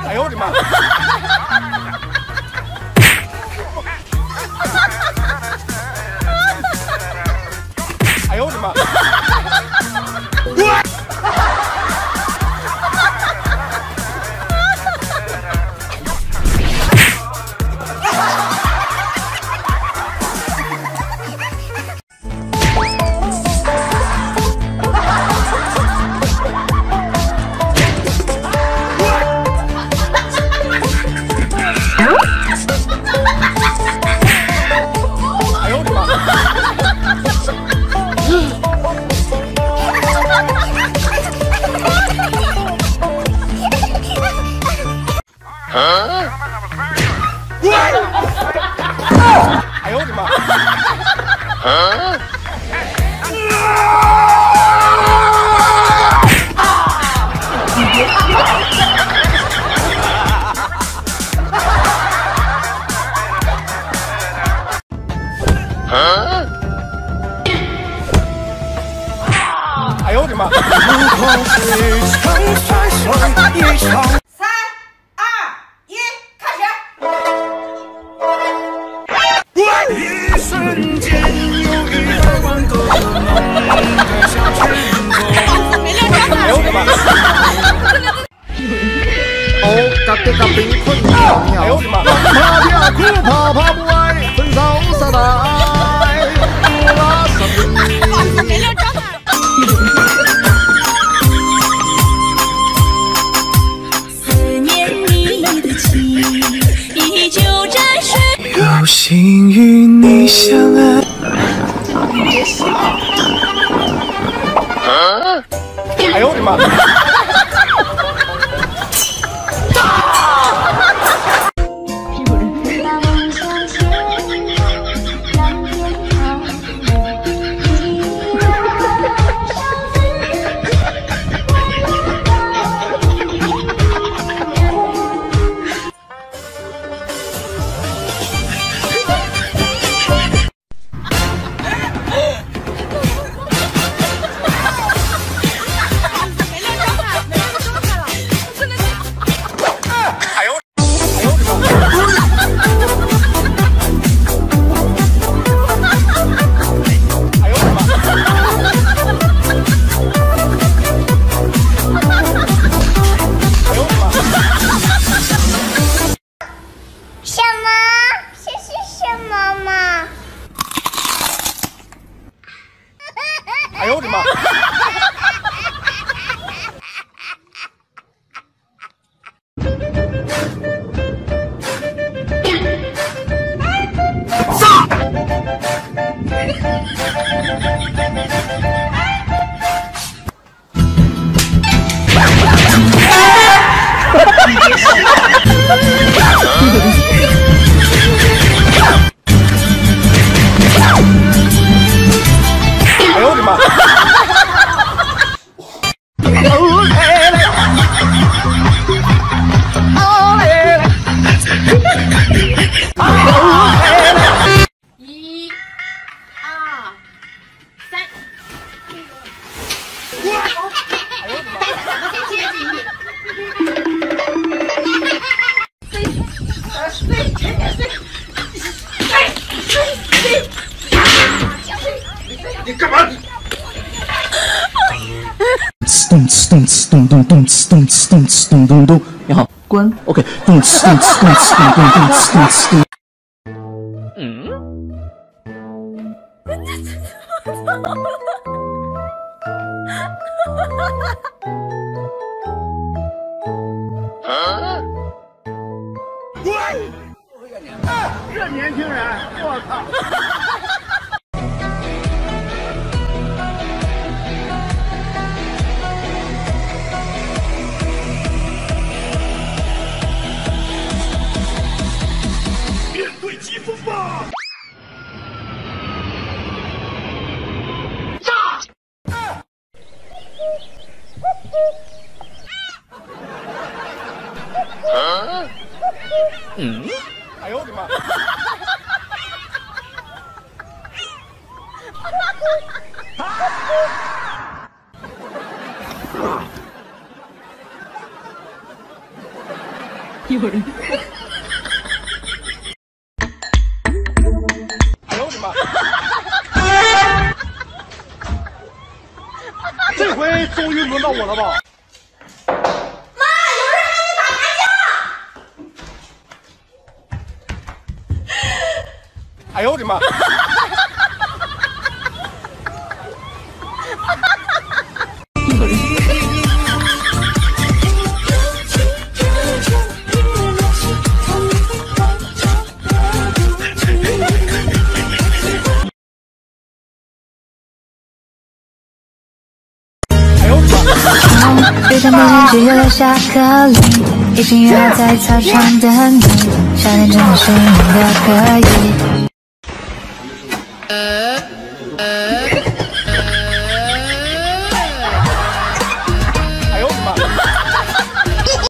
哎呦我的妈！哎呦我的妈！哎呦我的妈！哎呦我的妈！ 一瞬间有100万个梦向天空。 哎呦我的妈！ 哦，隔壁隔壁困朋友， 哎呦我的妈！ 怕怕苦怕怕不爱，分手撒带，过了10年。 思念你的情，依旧在水。 有幸与你相爱。 哎呦我的妈！哎呦我的妈！哎呦我的妈！ 1、2、3。再接近一点。 你干嘛？ 咚哧咚哧咚咚咚哧咚哧咚哧咚咚咚，你好，关 OK， 咚哧咚哧咚哧咚咚咚哧咚哧咚。 这年轻人，我靠！面对疾风吧！哎呦我的妈！ 有人。 哎呦我的妈！这回终于轮到我了吧？ 妈，有人还没打麻将。 哎呦我的妈！ 有人。 别想不进去又留下颗粒，已经约好在操场等你，少年真的是你的可以。